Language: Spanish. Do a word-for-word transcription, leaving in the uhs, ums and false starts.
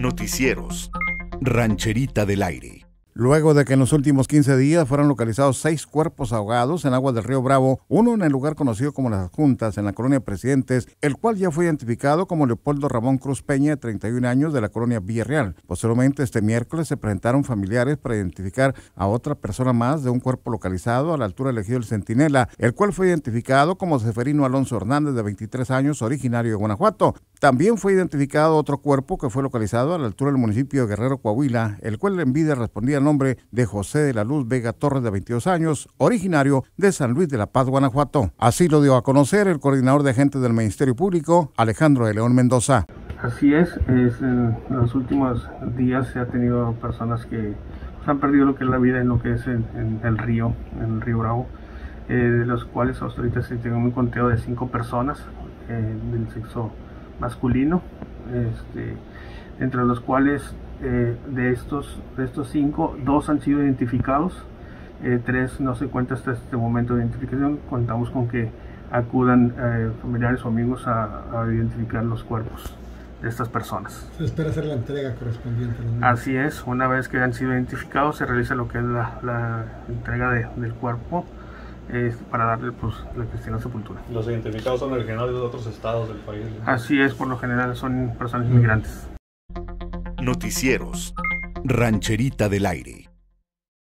Noticieros. Rancherita del Aire. Luego de que en los últimos quince días fueron localizados seis cuerpos ahogados en aguas del río Bravo, uno en el lugar conocido como Las Adjuntas, en la colonia Presidentes, el cual ya fue identificado como Leopoldo Ramón Cruz Peña, de treinta y un años, de la colonia Villarreal. Posteriormente, este miércoles se presentaron familiares para identificar a otra persona más de un cuerpo localizado a la altura del ejido El Centinela, el cual fue identificado como Seferino Alonso Hernández, de veintitrés años, originario de Guanajuato. También fue identificado otro cuerpo que fue localizado a la altura del municipio de Guerrero, Coahuila, el cual en vida respondía al nombre de José de la Luz Vega Torres, de veintidós años, originario de San Luis de la Paz, Guanajuato. Así lo dio a conocer el coordinador de agentes del Ministerio Público, Alejandro de León Mendoza. Así es, es en los últimos días se ha tenido personas que pues, han perdido lo que es la vida en lo que es en, en el río, en el río Bravo, eh, de los cuales hasta ahorita se tiene un conteo de cinco personas eh, del sexo masculino, este, entre los cuales eh, de estos de estos cinco, dos han sido identificados, eh, tres no se cuenta hasta este momento de identificación. Contamos con que acudan eh, familiares o amigos a, a identificar los cuerpos de estas personas. Se espera hacer la entrega correspondiente. Así es, una vez que han sido identificados se realiza lo que es la, la entrega de, del cuerpo eh, para darle pues la cristiana sepultura. Los identificados son originarios de otros estados del país, ¿no? Así es, por lo general son personas inmigrantes. Noticieros. Rancherita del Aire.